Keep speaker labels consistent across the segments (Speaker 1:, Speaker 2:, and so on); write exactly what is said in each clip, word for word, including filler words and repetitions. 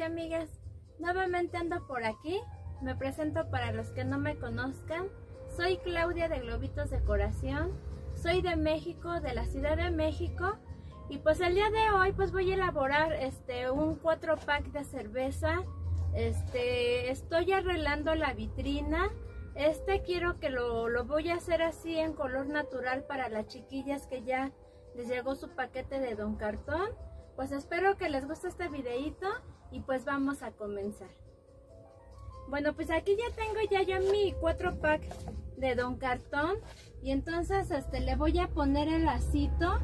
Speaker 1: amigas, nuevamente ando por aquí. Me presento para los que no me conozcan. Soy Claudia de Globitos Decoración. Soy de México, de la Ciudad de México. Y pues el día de hoy pues voy a elaborar este un cuatro pack de cerveza. Este, estoy arreglando la vitrina. Este quiero que lo, lo voy a hacer así en color natural para las chiquillas que ya les llegó su paquete de Don Cartón. Pues espero que les guste este videito y pues vamos a comenzar. Bueno, pues aquí ya tengo ya yo mi cuatro pack de Don Cartón y entonces este le voy a poner el lacito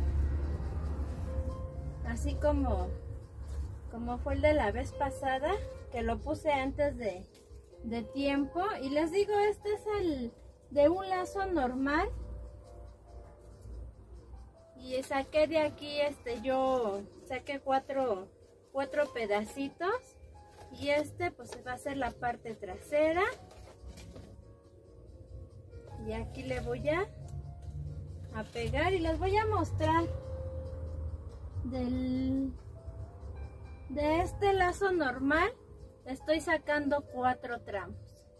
Speaker 1: así como como fue el de la vez pasada, que lo puse antes de, de tiempo. Y les digo, este es el de un lazo normal y saqué de aquí, este yo saqué cuatro cuatro pedacitos y este pues va a ser la parte trasera y aquí le voy a a pegar y les voy a mostrar del de este lazo normal. Estoy sacando cuatro tramos.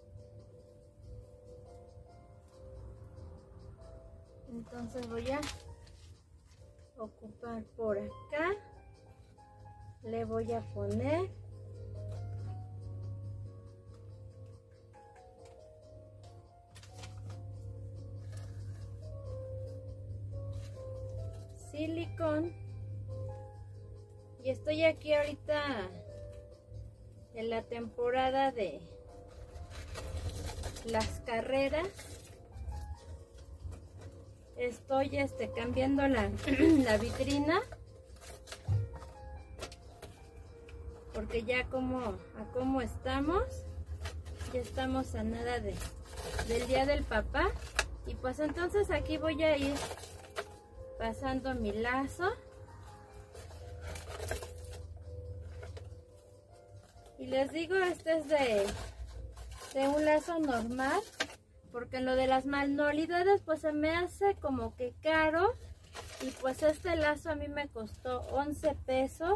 Speaker 1: Entonces voy a ocupar por acá, le voy a poner silicón y estoy aquí ahorita en la temporada de las carreras. Estoy este, cambiando la, la vitrina porque ya como a cómo estamos, ya estamos a nada de, del día del papá. Y pues entonces aquí voy a ir pasando mi lazo y les digo, este es de, de un lazo normal, porque en lo de las manualidades pues se me hace como que caro. Y pues este lazo a mí me costó once pesos.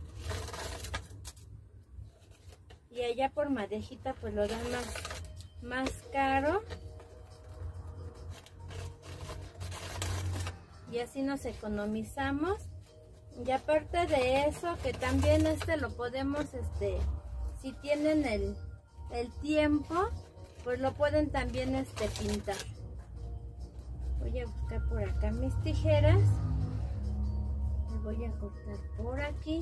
Speaker 1: Y allá por Madejita pues lo dan más, más caro. Y así nos economizamos. Y aparte de eso, que también este lo podemos, este, si tienen el, el tiempo, pues lo pueden también este pintar. Voy a buscar por acá mis tijeras. Me voy a cortar por aquí.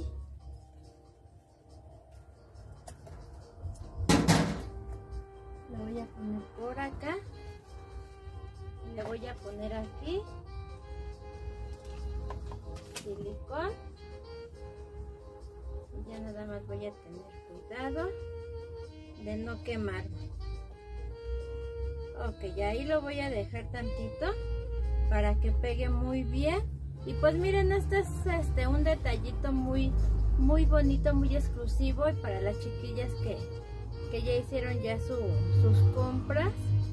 Speaker 1: Lo voy a poner por acá. Le voy a poner aquí silicón. Y ya nada más voy a tener cuidado de no quemarme. Ok, ya ahí lo voy a dejar tantito para que pegue muy bien. Y pues miren, este es este un detallito muy muy bonito, muy exclusivo, y para las chiquillas que, que ya hicieron ya su, sus compras.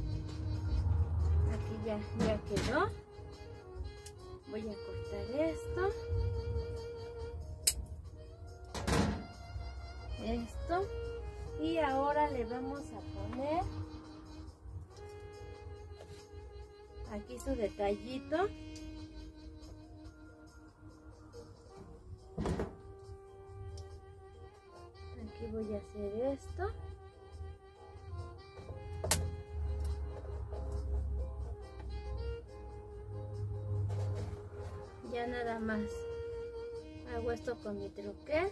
Speaker 1: Aquí ya, ya quedó. Voy a cortar esto. Esto. Y ahora le vamos a poner aquí su detallito. Aquí voy a hacer esto. Ya nada más hago esto con mi troquel.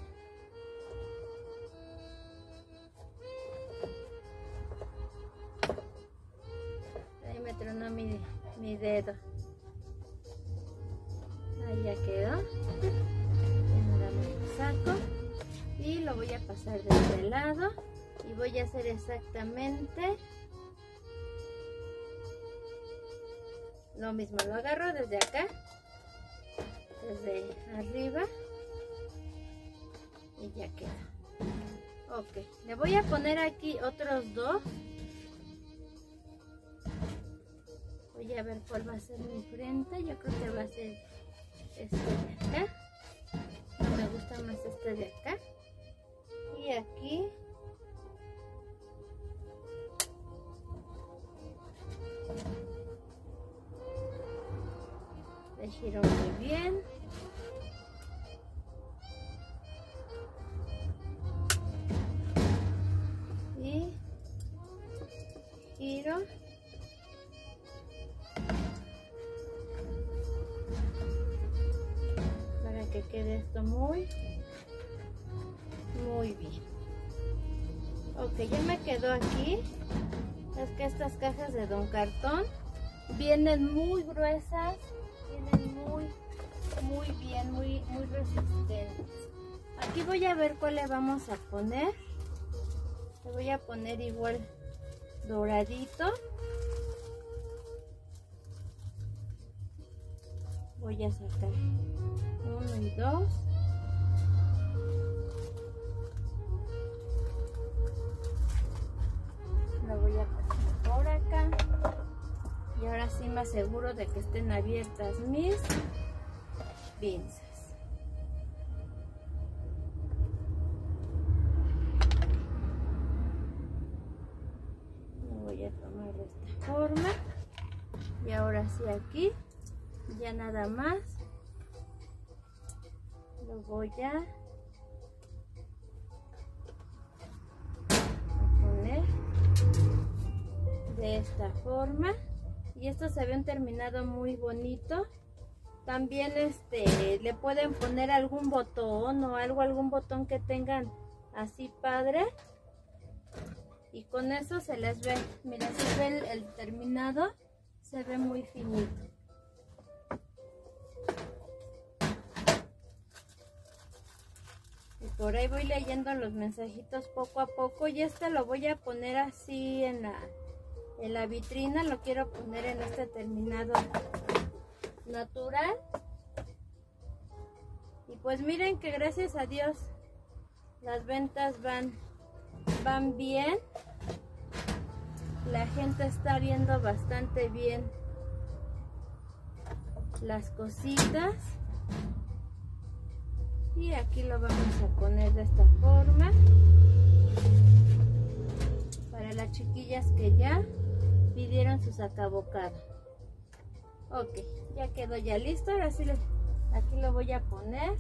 Speaker 1: Ahí me tronó mi, mi dedo. Ahí ya quedó. Ya nada más lo saco y lo voy a pasar de este lado y voy a hacer exactamente lo mismo. Lo agarro desde acá, desde arriba, y ya queda. Ok, le voy a poner aquí otros dos. Voy a ver cuál va a ser mi frente. Yo creo que va a ser este de acá. No me gusta más este de acá. Y Y aquí le giro muy bien. Y giro. Para que quede esto muy, muy bien. Ok, ya me quedó aquí. Es que estas cajas de Don Cartón vienen muy gruesas, vienen muy, muy bien, muy, muy resistentes. Aquí voy a ver cuál le vamos a poner. Le voy a poner igual doradito. Voy a sacar uno y dos. Lo voy a pasar por acá. Y ahora sí me aseguro de que estén abiertas mis pinzas. Lo voy a tomar de esta forma. Y ahora sí aquí, ya nada más, lo voy a poner de esta forma. Y esto se ve un terminado muy bonito. También este le pueden poner algún botón o algo, algún botón que tengan así padre. Y con eso se les ve, mira, se ve el, el terminado, se ve muy finito. Y por ahí voy leyendo los mensajitos poco a poco. Y este lo voy a poner así en la, en la vitrina. Lo quiero poner en este terminado natural. Y pues miren que gracias a Dios las ventas van, van bien. La gente está viendo bastante bien las cositas. Y aquí lo vamos a poner de esta forma. Para las chiquillas que ya pidieron su sacabocado. Ok, ya quedó ya listo. Ahora sí, le, aquí lo voy a poner.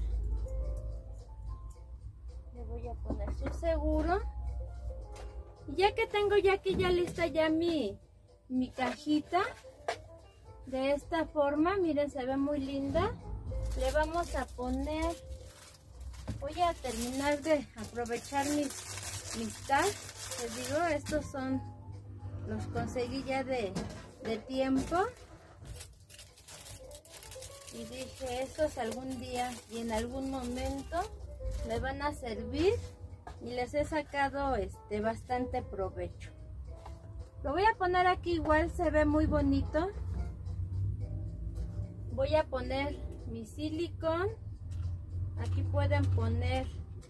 Speaker 1: Le voy a poner su seguro. Y ya que tengo ya aquí ya lista ya mi, mi cajita. De esta forma, miren, se ve muy linda. Le vamos a poner... Voy a terminar de aprovechar mis, mis tags. Les digo, estos son, los conseguí ya de, de tiempo. Y dije, estos algún día y en algún momento me van a servir. Y les he sacado este bastante provecho. Lo voy a poner aquí igual, se ve muy bonito. Voy a poner mi silicón. Aquí pueden poner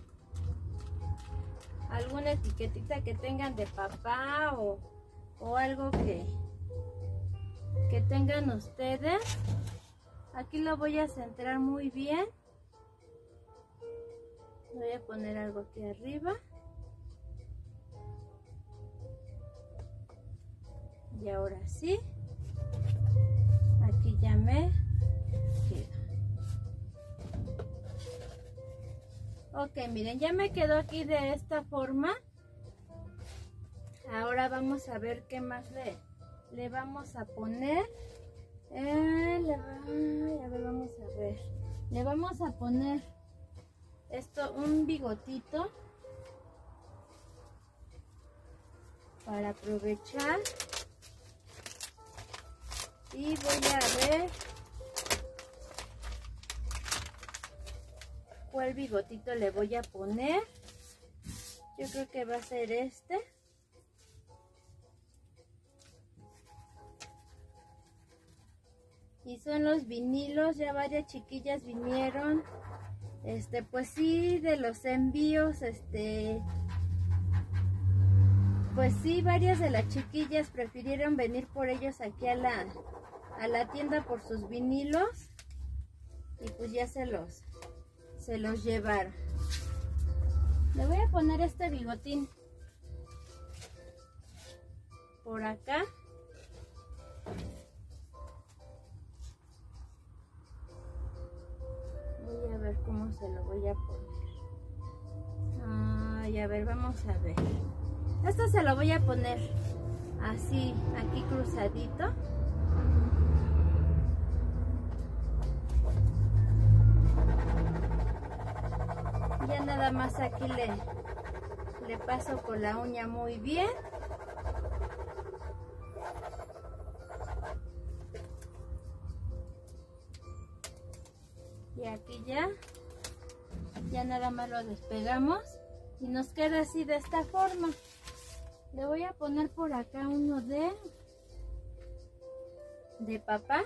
Speaker 1: alguna etiquetita que tengan de papá o, o algo que, que tengan ustedes. Aquí lo voy a centrar muy bien. Voy a poner algo aquí arriba. Y ahora sí. Aquí ya me queda. Ok, miren, ya me quedó aquí de esta forma. Ahora vamos a ver qué más le, le vamos a poner. Eh, le, a ver, vamos a ver. Le vamos a poner esto, un bigotito. Para aprovechar. Y voy a ver cuál bigotito le voy a poner. Yo creo que va a ser este. Y son los vinilos, ya varias chiquillas vinieron. Este, pues sí, de los envíos, este, pues sí, varias de las chiquillas prefirieron venir por ellos aquí a la, a la tienda por sus vinilos. Y pues ya se los, se los llevaron. Le voy a poner este bigotín por acá. Voy a ver cómo se lo voy a poner. Ay, a ver, vamos a ver. Esto se lo voy a poner así, aquí cruzadito. Ya nada más aquí le, le paso con la uña muy bien. Y aquí ya, ya nada más lo despegamos y nos queda así de esta forma. Le voy a poner por acá uno de, de papá.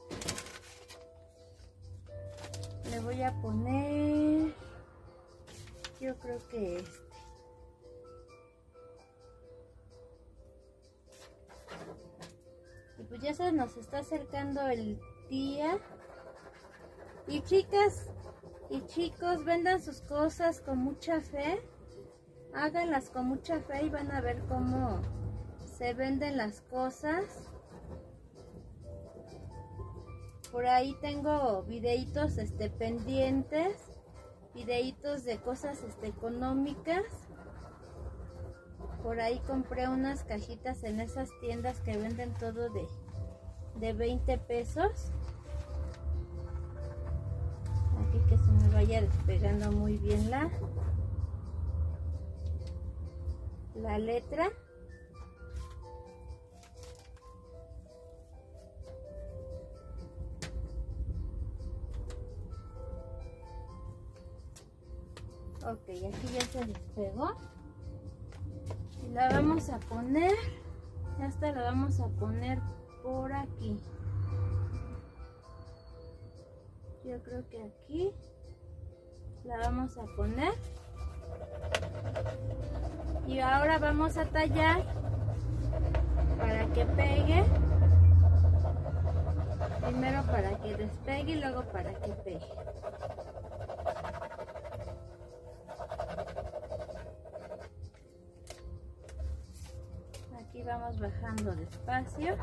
Speaker 1: Le voy a poner, yo creo que este. Y pues ya se nos está acercando el día. Y chicas y chicos, vendan sus cosas con mucha fe. Háganlas con mucha fe y van a ver cómo se venden las cosas. Por ahí tengo videitos este, pendientes. Videitos de cosas este, económicas. Por ahí compré unas cajitas en esas tiendas que venden todo de, de veinte pesos. Aquí que se me vaya despegando muy bien la, la letra. Ok, aquí ya se despegó. Y la vamos a poner, esta la vamos a poner por aquí. Yo creo que aquí la vamos a poner. Y ahora vamos a tallar para que pegue. Primero para que despegue y luego para que pegue. Aquí vamos bajando despacio.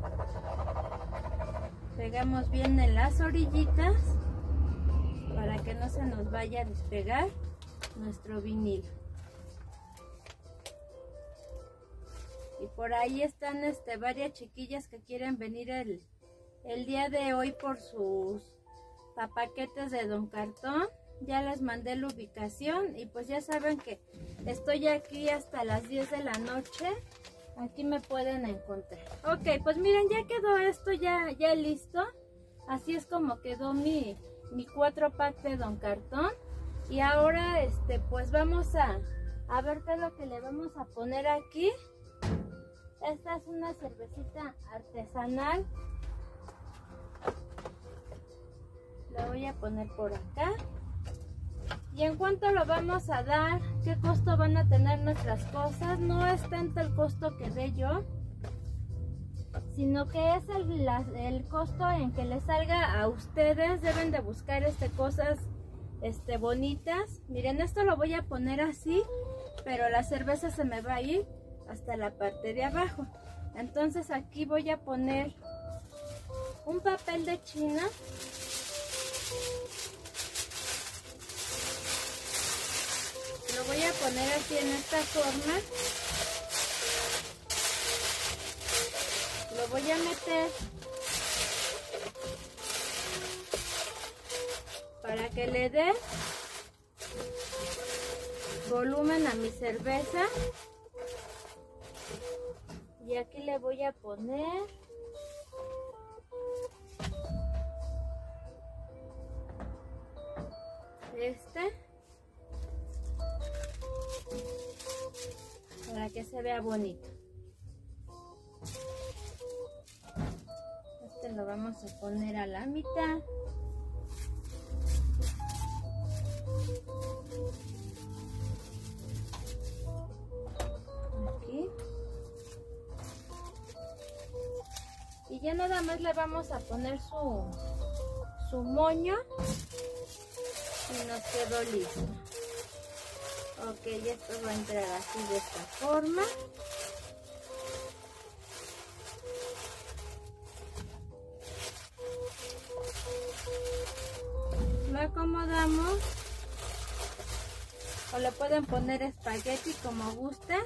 Speaker 1: Pegamos bien en las orillitas para que no se nos vaya a despegar nuestro vinilo. Y por ahí están este, varias chiquillas que quieren venir el, el día de hoy por sus paquetes de Don Cartón. Ya les mandé la ubicación y pues ya saben que estoy aquí hasta las diez de la noche. Aquí me pueden encontrar. Ok, pues miren, ya quedó esto ya, ya listo. Así es como quedó mi, mi cuatro pack de Don Cartón. Y ahora este pues vamos a, a ver qué es lo que le vamos a poner aquí. Esta es una cervecita artesanal. La voy a poner por acá. ¿Y en cuánto lo vamos a dar? ¿Qué costo van a tener nuestras cosas? No es tanto el costo que dé yo, sino que es el, la, el costo en que les salga a ustedes. Deben de buscar este, cosas este, bonitas. Miren, esto lo voy a poner así, pero la cerveza se me va a ir hasta la parte de abajo. Entonces aquí voy a poner un papel de China. Lo voy a poner así en esta forma. Lo voy a meter para que le dé volumen a mi cerveza. Y aquí le voy a poner este para que se vea bonito. Este lo vamos a poner a la mitad. Aquí. Y ya nada más le vamos a poner su, su moño y nos quedó listo. Ok, esto va a entrar así de esta forma. Lo acomodamos. O le pueden poner espagueti como gusten.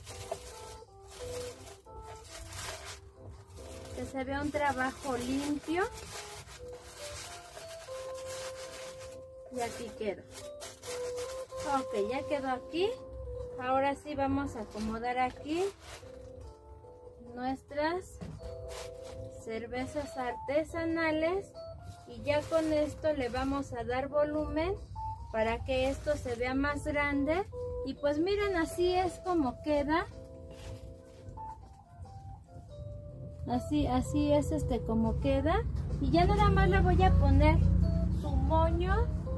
Speaker 1: Que se vea un trabajo limpio. Y aquí quedó. Ok, ya quedó aquí. Ahora sí vamos a acomodar aquí nuestras cervezas artesanales. Y ya con esto le vamos a dar volumen para que esto se vea más grande. Y pues miren, así es como queda. Así, así es este como queda. Y ya nada más le voy a poner su moño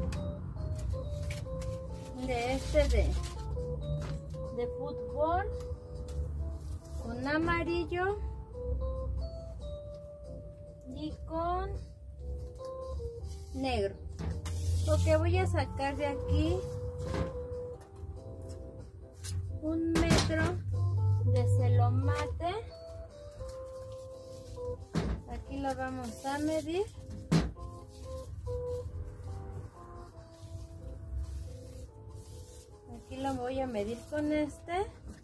Speaker 1: de este de, de fútbol con amarillo y con negro. Ok, voy a sacar de aquí un metro de celomate. Aquí lo vamos a medir. Aquí lo voy a medir con este.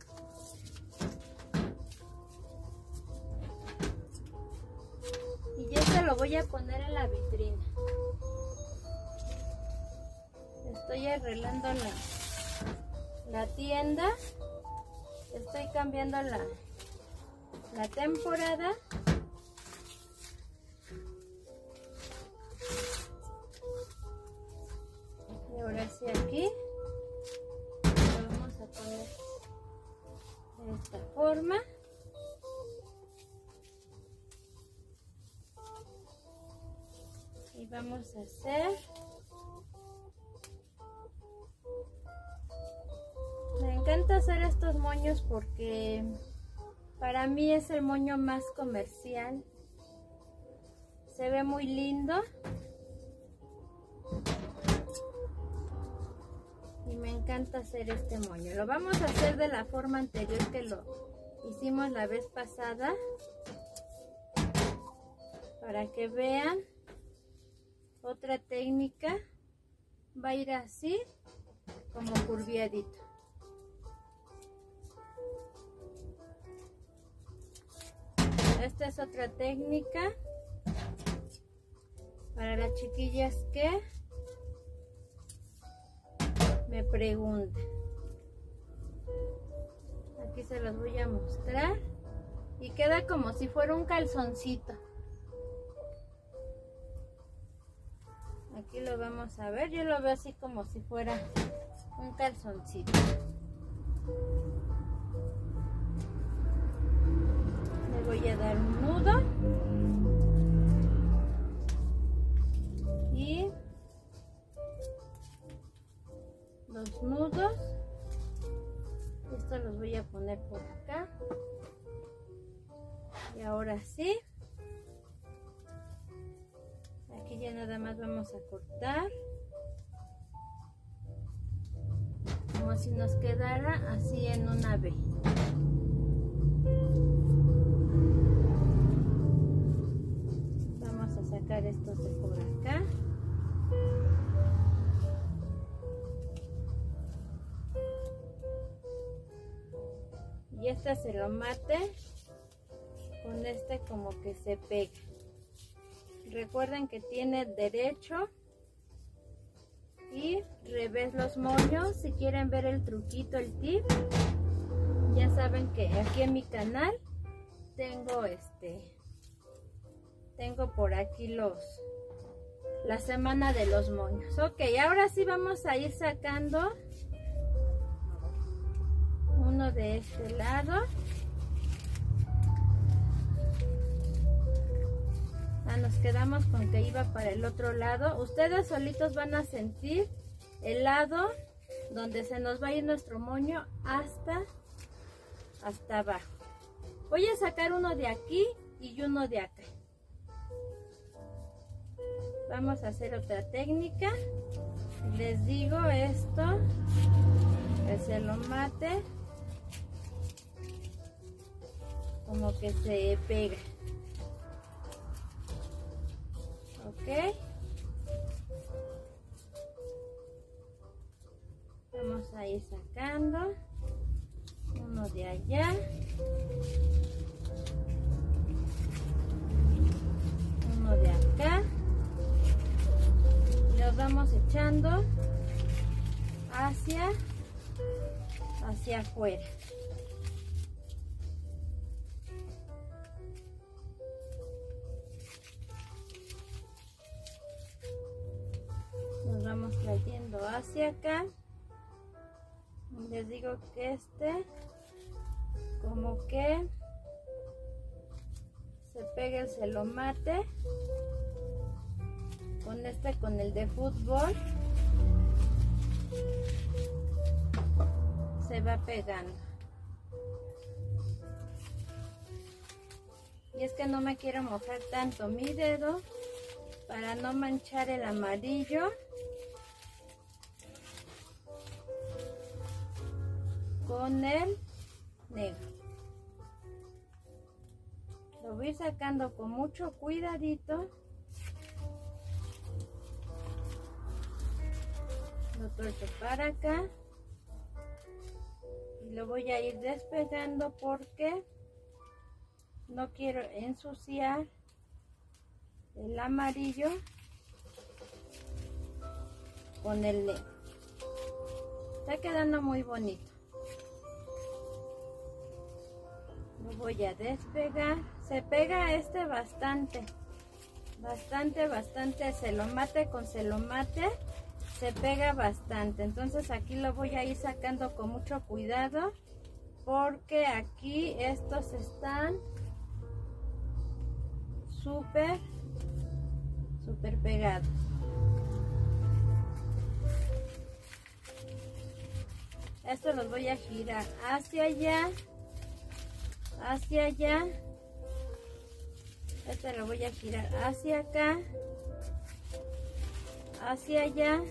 Speaker 1: Y ya se lo voy a poner en la vitrina. Estoy arreglando la, la tienda. Estoy cambiando la, la temporada. Y ahora sí aquí lo vamos a poner de esta forma. Y vamos a hacer, me encanta hacer estos moños porque para mí es el moño más comercial. Se ve muy lindo. Y me encanta hacer este moño. Lo vamos a hacer de la forma anterior que lo hicimos la vez pasada. Para que vean. Otra técnica. Va a ir así. Como curviadito. Esta es otra técnica. Para las chiquillas que me preguntan. Aquí se los voy a mostrar. Y queda como si fuera un calzoncito. Aquí lo vamos a ver. Yo lo veo así como si fuera un calzoncito. Le voy a dar un nudo. Y los nudos, estos los voy a poner por acá. Y ahora sí, aquí ya nada más vamos a cortar como si nos quedara así en una V. Vamos a sacar estos de por acá. Y este se lo mate con este como que se pega. Recuerden que tiene derecho y revés los moños. Si quieren ver el truquito, el tip, ya saben que aquí en mi canal tengo este tengo por aquí los la semana de los moños. Ok, ahora sí vamos a ir sacando uno de este lado. Ah, nos quedamos con que iba para el otro lado. Ustedes solitos van a sentir el lado donde se nos va a ir nuestro moño hasta hasta abajo. Voy a sacar uno de aquí y uno de acá. Vamos a hacer otra técnica. Les digo, esto el celomate como que se pega. Ok, vamos a ir sacando uno de allá, uno de acá, y los vamos echando hacia hacia afuera. Nos vamos trayendo hacia acá. Les digo que este como que se pega el celomate con este, con el de fútbol, se va pegando. Y es que no me quiero mojar tanto mi dedo para no manchar el amarillo con el negro. Lo voy sacando con mucho cuidadito. Lo tuerzo para acá y lo voy a ir despegando porque no quiero ensuciar el amarillo con el negro. Está quedando muy bonito. Lo voy a despegar. Se pega este bastante, bastante, bastante. Celomate con celomate se pega bastante. Entonces aquí lo voy a ir sacando con mucho cuidado porque aquí estos están súper, súper pegados. Esto los voy a girar hacia allá, hacia allá. Este lo voy a girar hacia acá, hacia allá,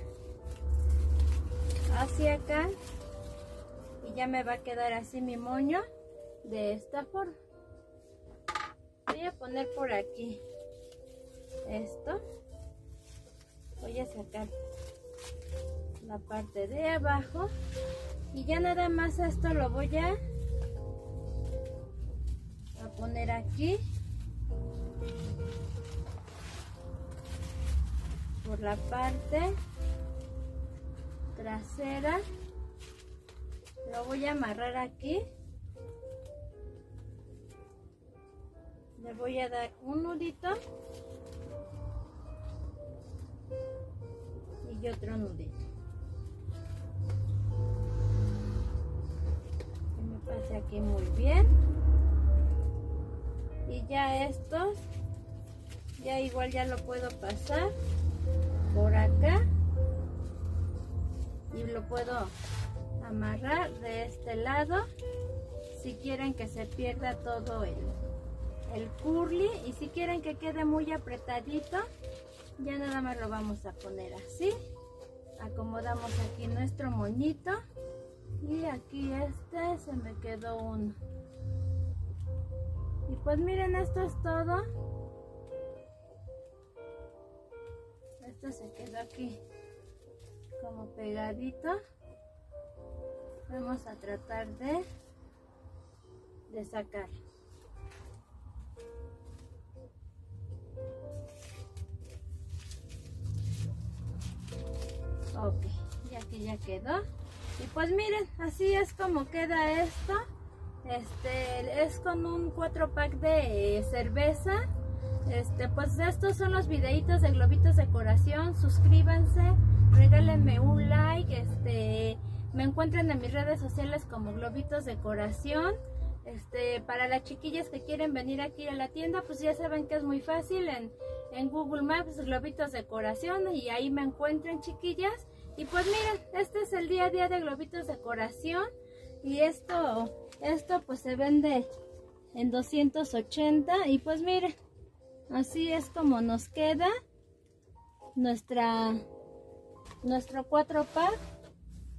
Speaker 1: hacia acá, y ya me va a quedar así mi moño de esta forma. Voy a poner por aquí esto. Voy a sacar la parte de abajo y ya nada más esto lo voy a, a poner aquí por la parte trasera. Lo voy a amarrar aquí. Le voy a dar un nudito y otro nudito. Que me pase aquí muy bien. Y ya estos, ya igual ya lo puedo pasar por acá y lo puedo amarrar de este lado si quieren que se pierda todo el, el curly, y si quieren que quede muy apretadito ya nada más lo vamos a poner así. Acomodamos aquí nuestro moñito y aquí este se me quedó uno. Y pues miren, esto es todo. Esto se quedó aquí como pegadito. Vamos a tratar de, de sacar. Ok, y aquí ya quedó. Y pues miren, así es como queda esto. Este es con un cuatro pack de cerveza. Este, pues estos son los videitos de globitos decoración. Suscríbanse, regálenme un like. Este, me encuentran en mis redes sociales como globitos decoración. Este, para las chiquillas que quieren venir aquí a la tienda, pues ya saben que es muy fácil. En, en Google Maps, globitos decoración, y ahí me encuentran, chiquillas. Y pues miren, este es el día a día de globitos decoración. Y esto, esto pues se vende en doscientos ochenta. Y pues miren, así es como nos queda nuestra, nuestro cuatro pack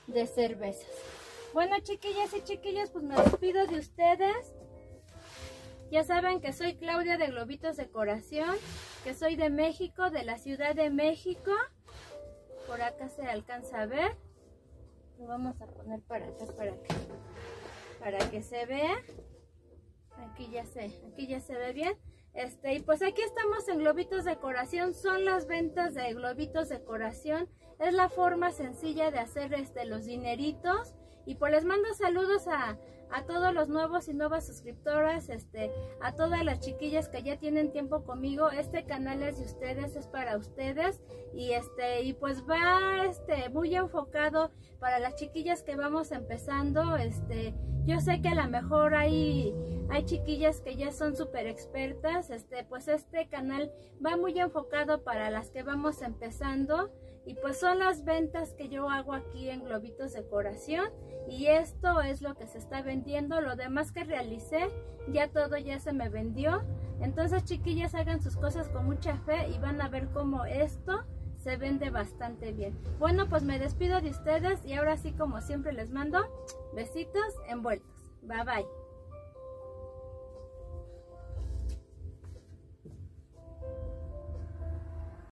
Speaker 1: de cervezas. Bueno, chiquillas y chiquillos, pues me despido de ustedes. Ya saben que soy Claudia de Globitos Decoración, que soy de México, de la Ciudad de México. Por acá se alcanza a ver. Lo vamos a poner para acá, para que, para que se vea. Aquí ya se, aquí ya se ve bien. Este, y pues aquí estamos en Globitos Decoración. Son las ventas de Globitos Decoración. Es la forma sencilla de hacer este, los dineritos. Y pues les mando saludos a, a todos los nuevos y nuevas suscriptoras, este, a todas las chiquillas que ya tienen tiempo conmigo. Este canal es de ustedes, es para ustedes. Y este, y pues va este, muy enfocado para las chiquillas que vamos empezando. Este, yo sé que a lo mejor hay, hay chiquillas que ya son súper expertas. Este, pues este canal va muy enfocado para las que vamos empezando. Y pues son las ventas que yo hago aquí en Globitos Decoración. Y esto es lo que se está vendiendo. Lo demás que realicé, ya todo ya se me vendió. Entonces, chiquillas, hagan sus cosas con mucha fe y van a ver cómo esto se vende bastante bien. Bueno, pues me despido de ustedes y ahora sí, como siempre, les mando besitos envueltos. Bye bye.